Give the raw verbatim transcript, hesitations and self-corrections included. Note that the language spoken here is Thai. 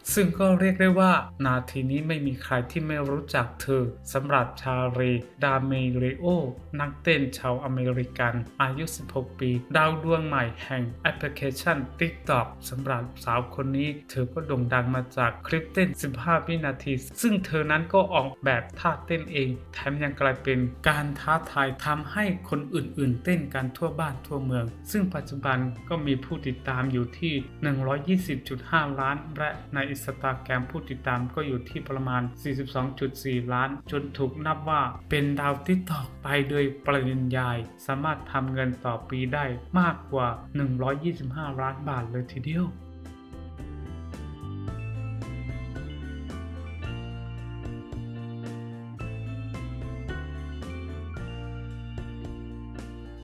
ซึ่งก็เรียกได้ว่านาทีนี้ไม่มีใครที่ไม่รู้จักเธอสำหรับชาเร ดาเมเรโอนักเต้นชาวอเมริกันอายุสิบหกปีดาวดวงใหม่แห่งแอปพลิเคชัน TikTok สำหรับสาวคนนี้เธอก็โด่งดังมาจากคลิปเต้นสิบห้าวินาทีซึ่งเธอนั้นก็ออกแบบท่าเต้นเองแถมยังกลายเป็นการท้าทายทำให้คนอื่นๆเต้นกันทั่วบ้านทั่วเมืองซึ่งปัจจุบันก็มีผู้ติดตามอยู่ที่ หนึ่งร้อยยี่สิบจุดห้า ล้านและใน Instagram ผู้ติดตามก็อยู่ที่ประมาณ สี่สิบสองจุดสี่ ล้านจนถูกนับว่าเป็นดาว TikTok ไปโดยปริยายสามารถทำเงินต่อปีได้มากกว่า หนึ่งร้อยยี่สิบห้า ล้านบาทเลยทีเดียว